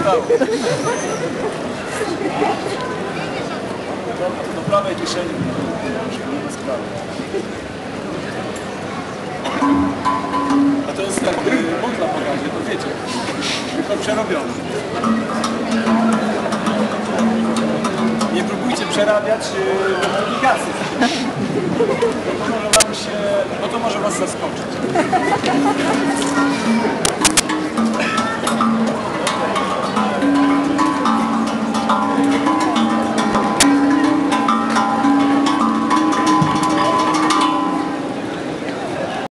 stało. Do prawej kieszeni. Nie ma sprawy. A to jest tak, można pokazać, to wiecie. Tylko przerobione. Nie próbujcie przerabiać publikacji. Bo to może was zaskoczyć.